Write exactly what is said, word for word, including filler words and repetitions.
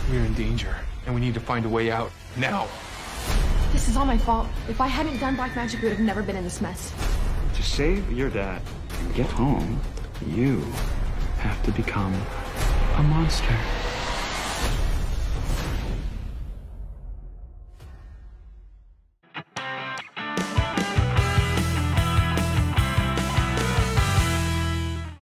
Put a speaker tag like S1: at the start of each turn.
S1: We're in danger, and we need to find a way out, now.
S2: This is all my fault. If I hadn't done black magic, we would have never been in this mess.
S3: To save your dad and get home, you have to become a monster.